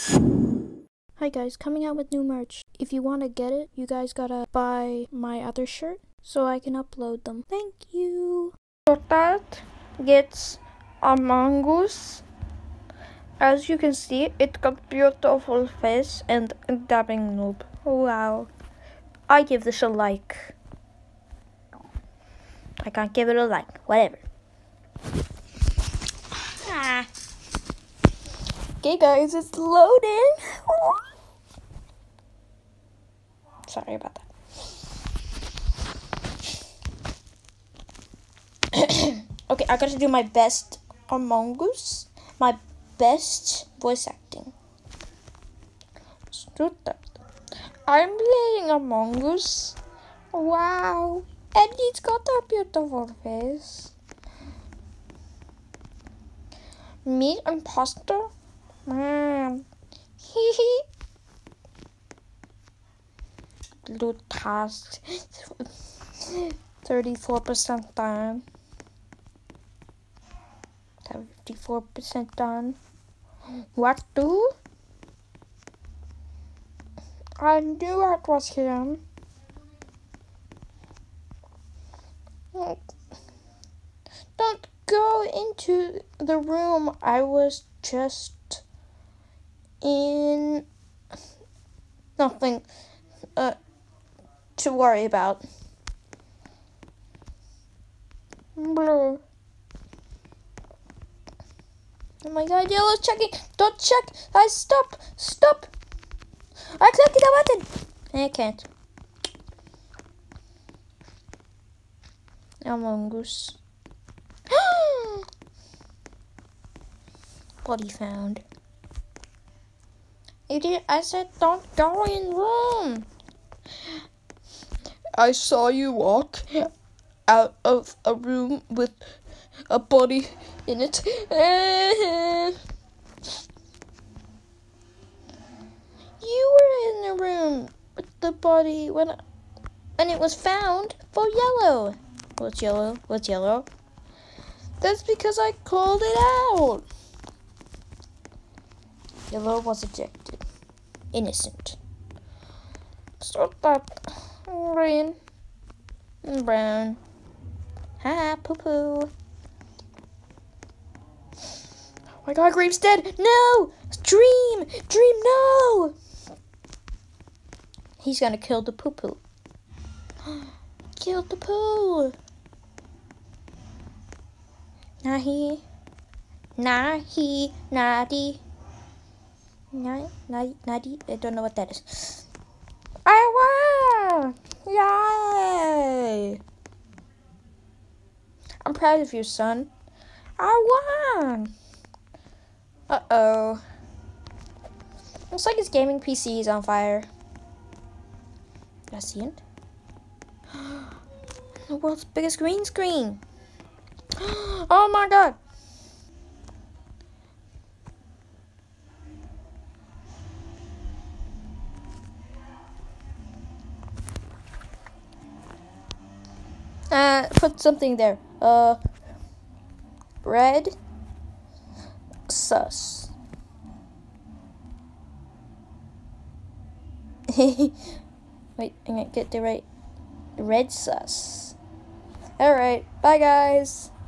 Hi guys, coming out with new merch. If you want to get it, you guys gotta buy my other shirt so I can upload them. Thank you. So that gets Among Us. As you can see, it got beautiful face and dabbing noob. Wow. I give this a like. I can't give it a like. Whatever. Okay guys, it's loading. Sorry about that. Okay, I gotta do my best Among Us. My best voice acting. Let's do that. I'm playing Among Us. Wow. And he's got a beautiful face. Me, imposter? Man. Hee. Blue task. 34% done. 54% done. What do? I knew it was him. Don't go into the room I was just in. Nothing to worry about. Blue. Oh my god, yellow's checking. Don't check. Stop. I clicked the button. I can't. Among Us. Body found. Idiot, I said don't go in room. I saw you walk out of a room with a body in it. You were in the room with the body when it was found for yellow. What's yellow? What's yellow? That's because I called it out. Yellow was ejected. Innocent. So that green and brown. Ha, poo-poo. Oh my god, Grape's dead. No! Dream, no! He's gonna kill the poo-poo. Killed the poo. Nadi. Nadi. I don't know what that is. I won! Yay! I'm proud of you, son. I won! Uh-oh. Looks like his gaming PC is on fire. That's the end. The world's biggest green screen. Oh my god. Put something there. Red sus. Wait, I might get the right. Red sus. Alright, bye guys.